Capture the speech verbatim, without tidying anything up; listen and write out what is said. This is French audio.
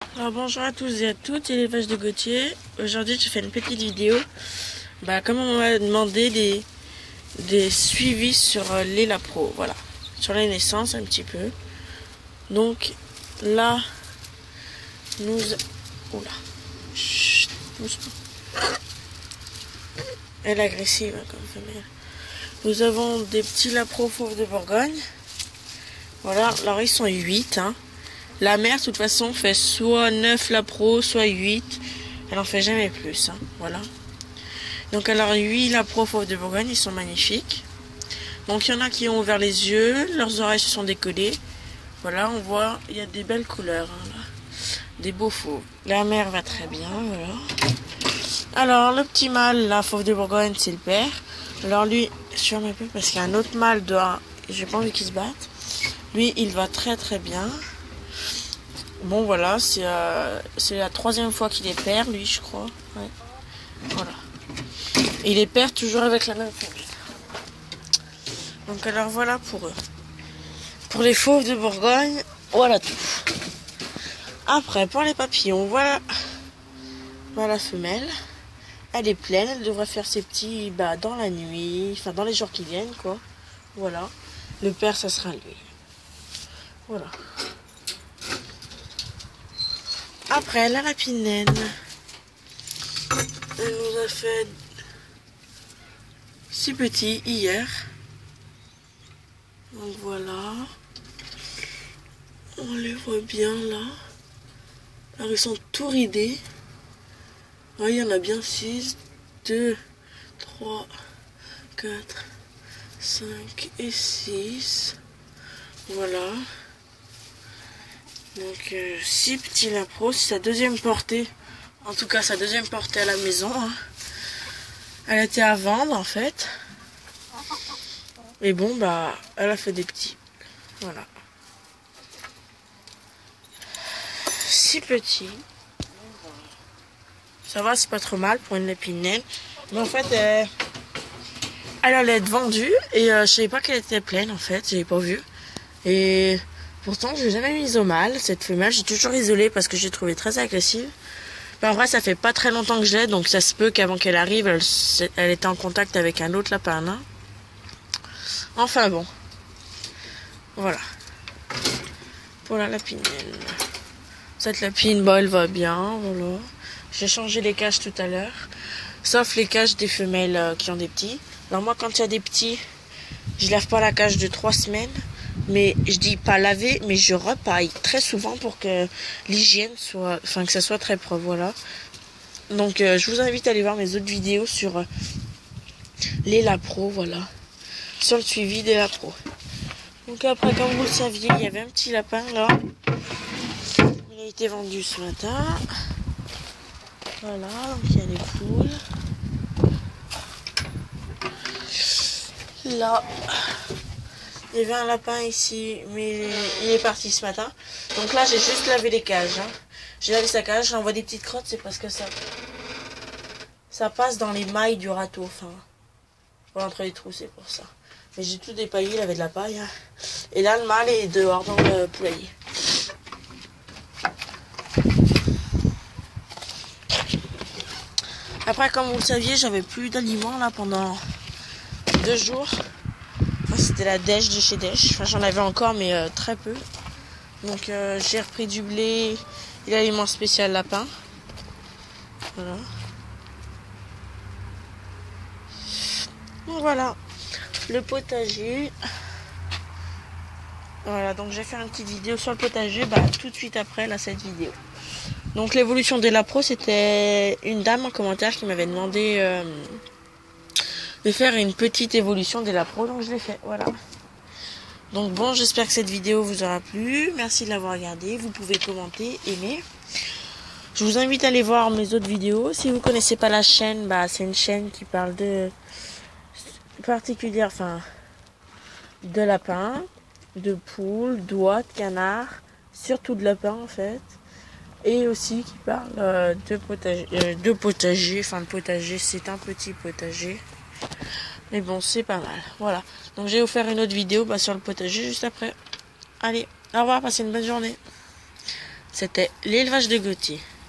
Alors bonjour à tous et à toutes, c'est l'élevage de Gauthier. Aujourd'hui je fais une petite vidéo. Bah, comme on m'a demandé des, des suivis sur euh, les lapros, voilà. Sur les naissances un petit peu. Donc là, nous... Oula. Chut, doucement. Elle est agressive hein, comme femelle. Nous avons des petits lapros fauves de Bourgogne. Voilà, alors ils sont huit hein. La mère, de toute façon, fait soit neuf lapros, soit huit. Elle en fait jamais plus. Hein. Voilà. Donc, alors, huit lapros fauves de Bourgogne, ils sont magnifiques. Donc, il y en a qui ont ouvert les yeux, leurs oreilles se sont décollées. Voilà, on voit, il y a des belles couleurs. Hein, là. Des beaux fauves. La mère va très bien, voilà. Alors, le petit mâle, la fauve de Bourgogne, c'est le père. Alors, lui, je ferme un peu parce qu'il y a un autre mâle dehors. J'ai pas envie qu'il se batte. Lui, il va très très bien. Bon voilà, c'est euh, c'est la troisième fois qu'il est père, lui, je crois. Ouais. Voilà. Et il est père toujours avec la même famille. Donc alors voilà pour eux. Pour les fauves de Bourgogne, voilà tout. Après, pour les papillons, voilà, voilà la femelle. Elle est pleine, elle devrait faire ses petits bah, dans la nuit, enfin dans les jours qui viennent, quoi. Voilà. Le père, ça sera lui. Voilà. Après, la lapinaine. Elle nous a fait six petits hier. Donc voilà. On les voit bien là. Alors ils sont tout ridés. Ouais, il y en a bien six. deux, trois, quatre, cinq et six. Voilà. Donc euh, six petits lapros, c'est sa deuxième portée. En tout cas sa deuxième portée à la maison. Hein. Elle était à vendre en fait. Et bon bah elle a fait des petits. Voilà. Six petits. Ça va, c'est pas trop mal pour une lapinaine. Mais en fait euh, elle allait être vendue. Et euh, je savais pas qu'elle était pleine en fait. J'avais pas vu. Et pourtant je l'ai jamais mise au mâle. Cette femelle, j'ai toujours isolé parce que j'ai trouvé très agressive. Mais en vrai, ça fait pas très longtemps que je l'ai, donc ça se peut qu'avant qu'elle arrive, elle, elle était en contact avec un autre lapin nain. Enfin bon. Voilà. Pour la lapinaine. Cette lapine, bah, elle va bien, voilà. J'ai changé les cages tout à l'heure. Sauf les cages des femelles euh, qui ont des petits. Alors moi, quand il y a des petits, je lave pas la cage de trois semaines. Mais je dis pas laver, mais je repaille très souvent pour que l'hygiène soit, enfin que ça soit très propre, voilà. Donc euh, je vous invite à aller voir mes autres vidéos sur euh, les lapros, voilà. Sur le suivi des lapros. Donc après, comme vous le saviez, il y avait un petit lapin là. Il a été vendu ce matin. Voilà, donc il y a les poules. Là. Il y avait un lapin ici, mais il est parti ce matin. Donc là, j'ai juste lavé les cages. Hein. J'ai lavé sa cage, j'envoie des petites crottes, c'est parce que ça ça passe dans les mailles du râteau. Enfin, pour entre les trous, c'est pour ça. Mais j'ai tout dépaillé, il avait de la paille. Hein. Et là, le mâle est dehors dans le poulailler. Après, comme vous le saviez, j'avais plus d'aliments là pendant deux jours. C'était la dèche de chez Dèche. Enfin, j'en avais encore, mais euh, très peu. Donc, euh, j'ai repris du blé et l'aliment spécial lapin. Voilà. Donc, voilà. Le potager. Voilà, donc je vais faire une petite vidéo sur le potager bah, tout de suite après là, cette vidéo. Donc, l'évolution des lapros, c'était une dame en commentaire qui m'avait demandé euh, de faire une petite évolution des lapros. Donc, je l'ai fait. Voilà. Donc bon, j'espère que cette vidéo vous aura plu. Merci de l'avoir regardée. Vous pouvez commenter, aimer. Je vous invite à aller voir mes autres vidéos. Si vous connaissez pas la chaîne, bah c'est une chaîne qui parle de particulière, enfin de lapins, de poules, d'oies, de canards, surtout de lapins en fait. Et aussi qui parle euh, de potager, euh, de potager. Enfin le potager, c'est un petit potager. Mais bon, c'est pas mal. Voilà. Donc, je vais vous faire une autre vidéo bah, sur le potager juste après. Allez, au revoir, passez une bonne journée. C'était l'élevage de Gauthier.